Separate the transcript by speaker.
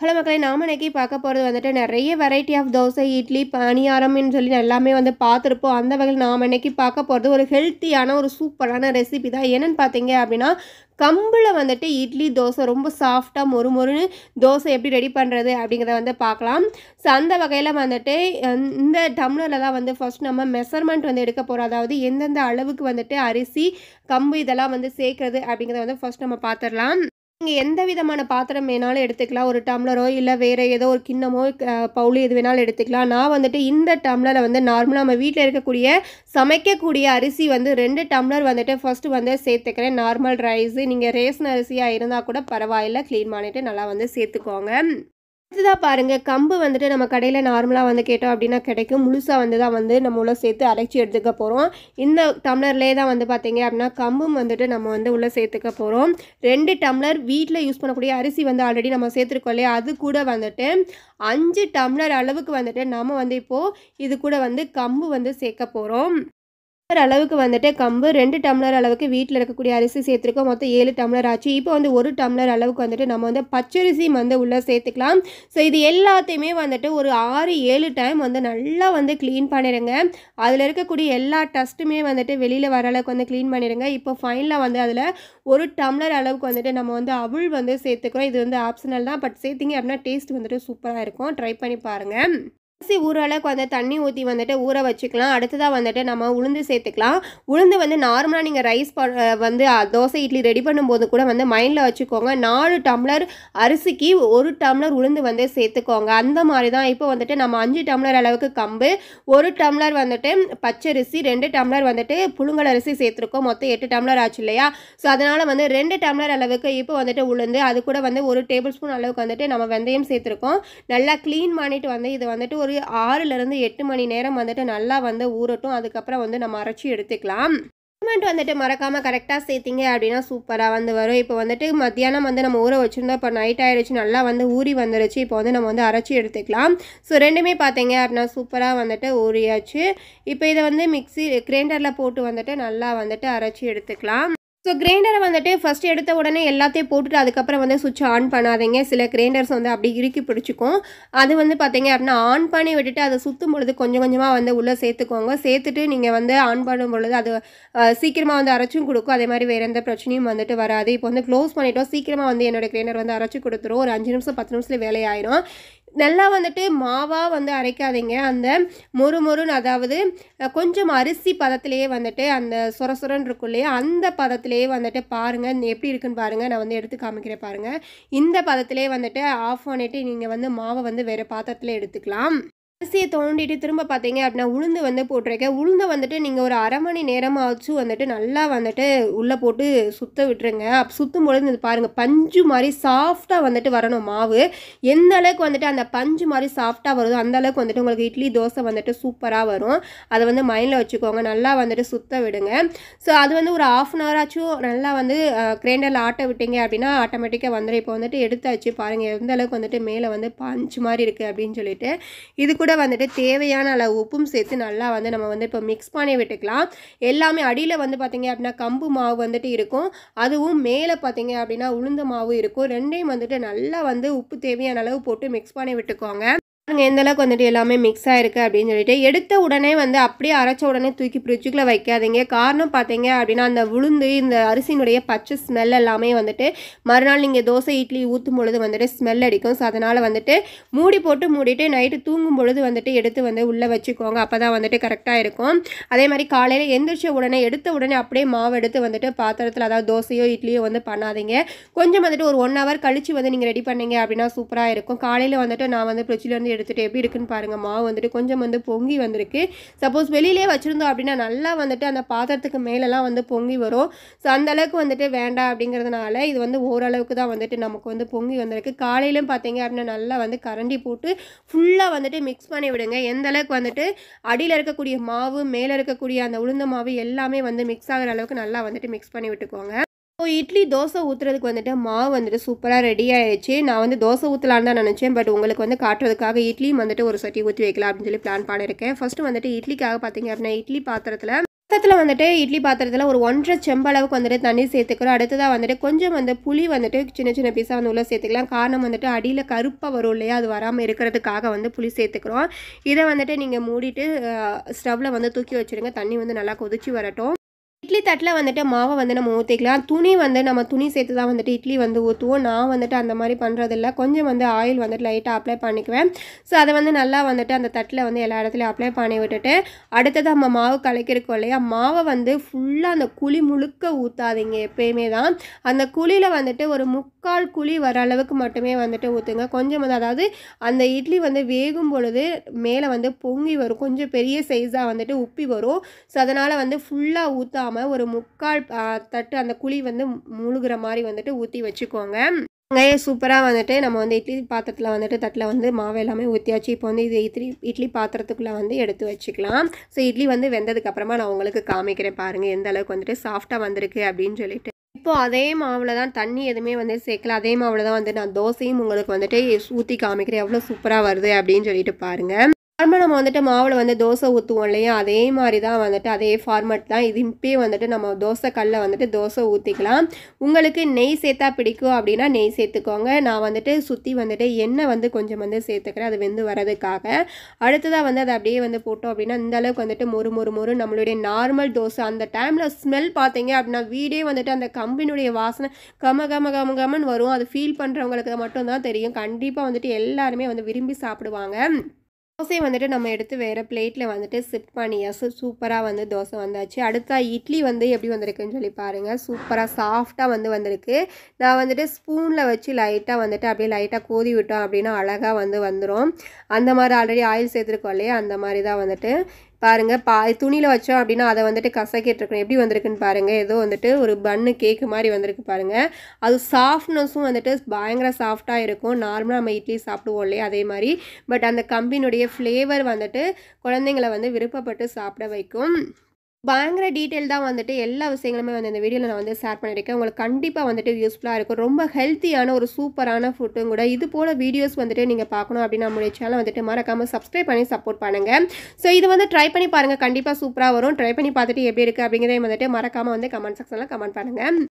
Speaker 1: Hello மக்களே, நாம இன்னைக்கு பார்க்க போகிறது வந்துட்டு நிறைய வெரைட்டி ஆஃப் தோசை, இட்லி, பணியாரம்னு சொல்லி எல்லாமே வந்து பார்த்துருப்போம். அந்த வகையில் நாம் இன்னைக்கு பார்க்க போகிறது ஒரு ஹெல்த்தியான ஒரு சூப்பரான ரெசிபி தான். என்னென்னு பார்த்தீங்க அப்படின்னா, கம்பில் வந்துட்டு இட்லி தோசை ரொம்ப சாஃப்டாக மொறுமொறுன்னு தோசை எப்படி ரெடி பண்ணுறது அப்படிங்கிறத வந்து பார்க்கலாம். ஸோ அந்த வகையில் வந்துட்டு இந்த டம்ளரில் தான் வந்து ஃபர்ஸ்ட் நம்ம மெஷர்மெண்ட் வந்து எடுக்க போகிறோம். அதாவது எந்தெந்த அளவுக்கு வந்துட்டு அரிசி, கம்பு இதெல்லாம் வந்து சேர்க்குறது அப்படிங்கிறத வந்து ஃபர்ஸ்ட் நம்ம பார்த்துடலாம். நீங்கள் எந்த விதமான பாத்திரம் வேணாலும் எடுத்துக்கலாம். ஒரு டம்ளரோ இல்லை வேறு ஏதோ ஒரு கிண்ணமோ பவுல் எது வேணாலும் எடுத்துக்கலாம். நான் வந்துட்டு இந்த டம்ளரை வந்து நார்மலாக நம்ம வீட்டில் இருக்கக்கூடிய சமைக்கக்கூடிய அரிசி வந்து 2 டம்ளர் வந்துட்டு ஃபர்ஸ்ட்டு வந்து சேர்த்துக்கிறேன். நார்மல் ரைஸு, நீங்கள் ரேஷன் அரிசியாக இருந்தால் கூட பரவாயில்ல, க்ளீன் பண்ணிவிட்டு நல்லா வந்து சேர்த்துக்கோங்க. அடுத்ததாக பாருங்கள், கம்பு வந்துட்டு நம்ம கடையில் நார்மலாக வந்து கேட்டோம் அப்படின்னா கிடைக்கும். முழுசாக வந்து தான் வந்து நம்ம உள்ளே சேர்த்து அரைச்சி எடுத்துக்க போகிறோம். இந்த டம்ளர்லேயே தான் வந்து பார்த்தீங்க அப்படின்னா கம்பும் வந்துட்டு நம்ம வந்து உள்ளே சேர்த்துக்க போகிறோம். 2 டம்ளர் வீட்டில் யூஸ் பண்ணக்கூடிய அரிசி வந்து ஆல்ரெடி நம்ம சேர்த்துருக்கோம் இல்லையா, அது கூட வந்துட்டு 5 டம்ளர் அளவுக்கு வந்துட்டு நம்ம வந்து இப்போது இது கூட வந்து கம்பு வந்து சேர்க்க போகிறோம். அளவுக்கு வந்துட்டு கம்பு, 2 டம்ளர் அளவுக்கு வீட்டில் இருக்கக்கூடிய அரிசி சேர்த்துருக்கோம். மொத்தம் 7 டம்ளர் ஆச்சு. இப்போ வந்து 1 டம்ளர் அளவுக்கு வந்துட்டு நம்ம வந்து பச்சரிசி வந்து உள்ளே சேர்த்துக்கலாம். ஸோ இது எல்லாத்தையுமே வந்துட்டு ஒரு 6-7 டைம் வந்து நல்லா வந்து க்ளீன் பண்ணிடுங்க. அதில் இருக்கக்கூடிய எல்லா டஸ்ட்டுமே வந்துட்டு வெளியில் வர அளவுக்கு வந்து க்ளீன் பண்ணிடுங்க. இப்போ ஃபைனலாக வந்து அதில் 1 டம்ளர் அளவுக்கு வந்துட்டு நம்ம வந்து அவல் வந்து சேர்த்துக்கிறோம். இது வந்து ஆப்ஷனல் தான், பட் சேர்த்திங்க அப்படின்னா டேஸ்ட் வந்துட்டு சூப்பராக இருக்கும். ட்ரை பண்ணி பாருங்கள். அரிசி ஊற அளவுக்கு வந்து தண்ணி ஊற்றி வந்துட்டு ஊற வச்சுக்கலாம். அடுத்ததாக வந்துட்டு நம்ம உளுந்து சேர்த்துக்கலாம். உளுந்து வந்து நார்மலாக நீங்கள் ரைஸ் வந்து தோசை இட்லி ரெடி பண்ணும்போது கூட வந்து மைண்டில் வச்சுக்கோங்க. 4 டம்ளர் அரிசிக்கு 1 டம்ளர் உளுந்து வந்து சேர்த்துக்கோங்க. அந்த மாதிரி தான் இப்போ வந்துட்டு நம்ம 5 டம்ளர் அளவுக்கு கம்பு, 1 டம்ளர் வந்துட்டு பச்சரிசி, 2 டம்ளர் வந்துட்டு புழுங்கல் அரிசி சேர்த்துருக்கோம். மொத்தம் 8 டம்ளர் ஆச்சு இல்லையா. ஸோ அதனால் வந்து 2 டம்ளர் அளவுக்கு இப்போ வந்துட்டு உளுந்து, அது கூட வந்து 1 டேபிள் ஸ்பூன் அளவுக்கு வந்துட்டு நம்ம வெந்தயம் சேர்த்துருக்கோம். நல்லா க்ளீன் பண்ணிவிட்டு வந்து இது வந்துட்டு ஒரு 6லேருந்து 8 மணி நேரம் வந்துட்டு நல்லா வந்து ஊறட்டும். அதுக்கப்புறம் வந்து நம்ம அரைச்சி எடுத்துக்கலாம். மெஷர்மெண்ட் வந்துட்டு மறக்காமல் கரெக்டாக சேர்த்திங்க அப்படின்னா சூப்பராக வந்து வரும். இப்போ வந்துட்டு மத்தியானம் வந்து நம்ம ஊற வச்சுருந்தோம். இப்போ நைட் ஆகிடுச்சு, நல்லா வந்து ஊறி வந்துருச்சு. இப்போ வந்து நம்ம வந்து அரைச்சி எடுத்துக்கலாம். ஸோ ரெண்டுமே பார்த்தீங்க அப்படின்னா சூப்பராக வந்துட்டு ஊறியாச்சு. இப்போ இதை வந்து கிரைண்டரில் போட்டு வந்துட்டு நல்லா வந்துட்டு அரைச்சி எடுத்துக்கலாம். ஸோ கிரைண்டரை வந்துட்டு ஃபஸ்ட்டு எடுத்த உடனே எல்லாத்தையும் போட்டுட்டு அதுக்கப்புறம் வந்து சுவிட்ச் ஆன் பண்ணாதீங்க. சில கிரைண்டர்ஸ் வந்து அப்படி இறுக்கி பிடிச்சிக்கும். அது வந்து பார்த்தீங்க அப்படின்னா ஆன் பண்ணி விட்டுட்டு அதை சுற்றும் பொழுது கொஞ்சம் கொஞ்சமாக வந்து உள்ளே சேர்த்துக்கோங்க. சேர்த்துட்டு நீங்கள் வந்து ஆன் பண்ணும் பொழுது அது சீக்கிரமாக வந்து அரைச்சும் கொடுக்கும். அதே மாதிரி வேறு எந்த பிரச்சனையும் வந்துட்டு வராது. இப்போ வந்து க்ளோஸ் பண்ணிட்டோம். சீக்கிரமாக வந்து என்னோடய கிரைண்டர் வந்து அரைச்சி கொடுத்துரும். ஒரு 5 நிமிஷம் 10 நிமிஷத்தில் வேலையாயிரும். நல்லா வந்துட்டு மாவாக வந்து அரைக்காதீங்க. அந்த மொறுமொறுன்னு, அதாவது கொஞ்சம் அரிசி பதத்திலேயே வந்துட்டு அந்த சொரன்னு இருக்கும் இல்லையா, அந்த பதத்திலேயே வந்துட்டு பாருங்கள் எப்படி இருக்குன்னு பாருங்கள். நான் வந்து எடுத்து காமிக்கிறேன் பாருங்கள். இந்த பதத்திலே வந்துட்டு ஆஃப் பண்ணிவிட்டு நீங்கள் வந்து மாவை வந்து வேறு பாத்திரத்தில் எடுத்துக்கலாம். அரிசியை தோண்டிட்டு திரும்ப பார்த்தீங்க அப்படின்னா உளுந்து வந்து போட்டிருக்கேன். உளுந்தை வந்துட்டு நீங்கள் ஒரு 1/2 மணி நேரமாச்சும் வந்துட்டு நல்லா வந்துட்டு உள்ளே போட்டு சுற்ற விட்டுருங்க. சுற்றும் பொழுது இது பாருங்கள், பஞ்சு மாதிரி சாஃப்டாக வந்துட்டு வரணும் மாவு. எந்த அளவுக்கு வந்துட்டு அந்த பஞ்சு மாதிரி சாஃப்டாக வருதோ அந்த அளவுக்கு வந்துட்டு உங்களுக்கு இட்லி தோசை வந்துட்டு சூப்பராக வரும். அதை வந்து மைண்டில் வச்சுக்கோங்க. நல்லா வந்துட்டு சுற்ற விடுங்க. ஸோ அது வந்து ஒரு 1/2 அன் ஹவர் ஆச்சும் நல்லா வந்து கிரைண்டரில் ஆட்ட விட்டீங்க அப்படின்னா ஆட்டோமேட்டிக்காக வந்துடும். இப்போ வந்துட்டு எடுத்தாச்சு பாருங்கள், எந்த அளவுக்கு வந்துட்டு மேலே வந்து பஞ்சு மாதிரி இருக்குது அப்படின்னு சொல்லிட்டு. இது கூட வந்துட்டு தேவையான அளவு உப்பும் சேர்த்து நல்லா வந்து நம்ம வந்து இப்போ மிக்ஸ் பண்ணி விட்டுக்கலாம். எல்லாமே அடியில் வந்து பார்த்திங்க அப்படின்னா கம்பு மாவு வந்துட்டு இருக்கும், அதுவும் மேலே பார்த்திங்க அப்படின்னா உளுந்து மாவு இருக்கும். ரெண்டையும் வந்துட்டு நல்லா வந்து உப்பு தேவையான அளவு போட்டு மிக்ஸ் பண்ணி விட்டுக்கோங்க. பாருங்கள் எந்த அளவுக்கு வந்துட்டு எல்லாமே மிக்ஸ் ஆகிருக்கு அப்படின்னு சொல்லிட்டு. எடுத்த உடனே வந்து அப்படியே அரைச்ச உடனே தூக்கி ஃப்ரிட்ஜுக்குள்ளே வைக்காதீங்க. காரணம் பார்த்தீங்க அப்படின்னா அந்த உளுந்து, இந்த அரிசியினுடைய பச்சை ஸ்மெல் எல்லாமே வந்துட்டு மறுநாள் நீங்கள் தோசை இட்லி ஊற்றும் பொழுது வந்துட்டு ஸ்மெல் அடிக்கும். ஸோ அதனால் வந்துட்டு மூடிட்டு நைட்டு தூங்கும் பொழுது வந்துட்டு எடுத்து வந்து உள்ளே வச்சுக்கோங்க. அப்போ தான் வந்துட்டு கரெக்டாக இருக்கும். அதே மாதிரி காலையில் எந்திரிச்ச உடனே எடுத்த உடனே அப்படியே மாவு எடுத்து வந்துட்டு பாத்திரத்தில், அதாவது தோசையோ இட்லியோ வந்து பண்ணாதீங்க. கொஞ்சம் வந்துட்டு ஒரு 1 ஹவர் கழித்து வந்து நீங்கள் ரெடி பண்ணீங்க அப்படின்னா சூப்பராக இருக்கும். காலையில் வந்துட்டு நான் வந்து ஃப்ரிட்ஜிலேருந்து எடுத்துகிட்டு எப்படி இருக்குன்னு பாருங்கள். மாவு வந்துட்டு கொஞ்சம் வந்து பொங்கி வந்திருக்கு. சப்போஸ் வெளியிலே வச்சுருந்தோம் அப்படின்னா நல்லா வந்துட்டு அந்த பாத்திரத்துக்கு மேலெலாம் வந்து பொங்கி வரும். ஸோ அந்தளவுக்கு வந்துட்டு வேண்டாம் அப்படிங்கிறதுனால இது வந்து ஓரளவுக்கு தான் வந்துட்டு நமக்கு வந்து பொங்கி வந்திருக்கு. காலையிலும் பார்த்தீங்க அப்படின்னா நல்லா வந்து கரண்டி போட்டு ஃபுல்லாக வந்துட்டு மிக்ஸ் பண்ணி விடுங்க. எந்த அளவுக்கு வந்துட்டு அடியில் இருக்கக்கூடிய மாவு, மேலே இருக்கக்கூடிய அந்த உளுந்த மாவு எல்லாமே வந்து மிக்ஸ் ஆகிற அளவுக்கு நல்லா வந்துட்டு மிக்ஸ் பண்ணி விட்டுக்கோங்க. இப்போ இட்லி தோசை ஊற்றுறதுக்கு வந்துட்டு மாவு வந்துட்டு சூப்பராக ரெடி ஆகிடுச்சு. நான் வந்து தோசை ஊற்றலான்னு தான் நினச்சேன். பட் உங்களுக்கு வந்து காட்டுறதுக்காக இட்லியும் வந்துட்டு ஒரு சட்டி ஊற்றி வைக்கலாம் அப்படின்னு சொல்லி பிளான் பண்ணியிருக்கேன். ஃபஸ்ட்டு வந்துட்டு இட்லிக்காக பார்த்தீங்க அப்படின்னா இட்லி பாத்திரத்தில் பக்கத்தில் வந்துட்டு இட்லி பாத்திரத்தில் ஒரு 1.5 செம்பளவுக்கு வந்துட்டு தண்ணி சேர்த்துக்கிறோம். அடுத்ததாக வந்துட்டு கொஞ்சம் வந்து புளி வந்துட்டு சின்ன சின்ன பீஸாக வந்து உள்ளே சேர்த்துக்கலாம். காரணம் வந்துட்டு அடியில் கருப்பாக வரும் இல்லையா, அது வராமல் இருக்கிறதுக்காக வந்து புளி சேர்த்துக்கிறோம். இதை வந்துட்டு நீங்கள் மூடிட்டு ஸ்டவ்வில் வந்து தூக்கி வச்சுருங்க. தண்ணி வந்து நல்லா கொதிச்சு வரட்டும். இட்லி தட்டில் வந்துட்டு மாவை வந்து நம்ம ஊற்றிக்கலாம். துணி வந்து நம்ம துணி சேர்த்து தான் வந்துட்டு இட்லி வந்து ஊற்றுவோம். நான் வந்துட்டு அந்த மாதிரி பண்ணுறதில்ல. கொஞ்சம் வந்து ஆயில் வந்துட்டு லைட்டாக அப்ளை பண்ணிக்குவேன். ஸோ அதை வந்து நல்லா வந்துட்டு அந்த தட்டில் வந்து எல்லா இடத்துலையும் அப்ளை பண்ணி விட்டுட்டு, அடுத்தது நம்ம மாவு கலக்கிருக்கோம் இல்லையா, மாவை வந்து ஃபுல்லாக அந்த குழி முழுக்க ஊற்றாதீங்க எப்பயுமே தான். அந்த குழியில் வந்துட்டு ஒரு 3/4 குழி வர அளவுக்கு மட்டுமே வந்துட்டு ஊற்றுங்க. கொஞ்சம் வந்து அதாவது அந்த இட்லி வந்து வேகும் பொழுது மேலே வந்து பொங்கி வரும். கொஞ்சம் பெரிய சைஸாக வந்துட்டு உப்பி வரும். ஸோ அதனால் வந்து ஃபுல்லாக ஊற்றாமல் ஒரு 3/4 தட்டு அந்த குழி வந்து முழுகிற மாதிரி வந்துட்டு ஊற்றி வச்சுக்கோங்க. சூப்பராக வந்துட்டு நம்ம வந்து இட்லி பாத்திரத்தில் வந்துட்டு தட்டில் வந்து மாவு எல்லாமே ஊற்றியாச்சு. இப்போ வந்து இது இட்லி பாத்திரத்துக்குள்ளே வந்து எடுத்து வச்சுக்கலாம். ஸோ இட்லி வந்து வெந்ததுக்கப்புறமா நான் உங்களுக்கு காமிக்கிறேன் பாருங்கள் எந்த அளவுக்கு வந்துட்டு சாஃப்டாக வந்திருக்கு அப்படின்னு சொல்லிட்டு. இப்போது அதே மாவில் தான், தண்ணி எதுவுமே வந்து சேர்க்கல, அதே மாவில் தான் வந்து நான் தோசையும் உங்களுக்கு வந்துட்டு ஊற்றி காமிக்கிறேன் எவ்வளோ சூப்பராக வருது அப்படின்னு சொல்லிட்டு பாருங்கள். நார்மலாக நம்ம வந்துட்டு மாவில் வந்து தோசை ஊற்றுவோம் இல்லையா, அதே மாதிரி தான் வந்துட்டு அதே ஃபார்மேட் தான். இது இப்போயே வந்துட்டு நம்ம தோசை கல்லில் வந்துட்டு தோசை ஊற்றிக்கலாம். உங்களுக்கு நெய் சேர்த்தா பிடிக்கும் அப்படின்னா நெய் சேர்த்துக்கோங்க. நான் வந்துட்டு சுற்றி வந்துட்டு எண்ணெய் வந்து கொஞ்சம் வந்து சேர்த்துக்கிறேன், அது வெந்து வரதுக்காக. அடுத்ததாக வந்து அதை அப்படியே வந்து போட்டோம் அப்படின்னா இந்த அளவுக்கு வந்துட்டு மொறு மொறு மொறு நம்மளுடைய நார்மல் தோசை. அந்த டைமில் ஸ்மெல் பார்த்தீங்க அப்படின்னா வீடே வந்துட்டு அந்த கம்பினுடைய வாசனை கம கம கம கமன்னு வரும். அது ஃபீல் பண்ணுறவங்களுக்கு மட்டும்தான் தெரியும். கண்டிப்பாக வந்துட்டு எல்லாருமே வந்து விரும்பி சாப்பிடுவாங்க. தோசையை வந்துட்டு நம்ம எடுத்து வேறு பிளேட்டில் வந்துட்டு ஷிஃப்ட் பண்ணியாச்சு. சூப்பராக வந்து தோசை வந்தாச்சு. அடுத்த இட்லி வந்து எப்படி வந்திருக்குன்னு சொல்லி பாருங்கள். சூப்பராக சாஃப்டாக வந்து வந்திருக்கு. நான் வந்துட்டு ஸ்பூனில் வச்சு லைட்டாக வந்துட்டு அப்படியே லைட்டாக கோதி விட்டோம் அப்படின்னா அழகாக வந்து வந்துடும். அந்த மாதிரி ஆல்ரெடி ஆயில் சேர்த்துருக்கோம் இல்லையா, அந்த மாதிரி தான் வந்துட்டு பாருங்கள். துணியில் வச்சோம் அப்படின்னா அதை வந்துட்டு கசக்கிட்டுருக்கணும். எப்படி வந்திருக்குன்னு பாருங்கள். ஏதோ வந்துட்டு ஒரு பன்னு கேக்கு மாதிரி வந்திருக்கு பாருங்கள். அது சாஃப்ட்னஸும் வந்துட்டு பயங்கர சாஃப்டாக இருக்கும். நார்மலாக நம்ம இட்லி சாப்பிடுவோம் இல்லையா அதே மாதிரி. பட் அந்த கம்பினுடைய ஃப்ளேவர் வந்துட்டு குழந்தைங்களை வந்து விருப்பப்பட்டு சாப்பிட வைக்கும். பயங்கர டீட்டெயில் தான் வந்துட்டு எல்லா விஷயங்களுமே வந்து இந்த வீடியோவில் நான் வந்து ஷேர் பண்ணியிருக்கேன். உங்களுக்கு கண்டிப்பாக வந்துட்டு யூஸ்ஃபுல்லாக இருக்கும். ரொம்ப ஹெல்த்தியான ஒரு சூப்பரான ஃபுட்டும் கூட. இது போல் வீடியோஸ் வந்துட்டு நீங்கள் பார்க்கணும் அப்படின்னு நம்மளுடைய சேனல் வந்துட்டு மறக்காமல் சப்ஸ்கிரைப் பண்ணி சப்போர்ட் பண்ணுங்கள். ஸோ இது வந்து ட்ரை பண்ணி பாருங்கள், கண்டிப்பாக சூப்பராக வரும். ட்ரை பண்ணி பார்த்துட்டு எப்படி இருக்குது அப்படிங்கிறதையும் வந்துட்டு மறக்காமல் வந்து கமெண்ட் செக்ஷனில் கமெண்ட் பண்ணுங்கள்.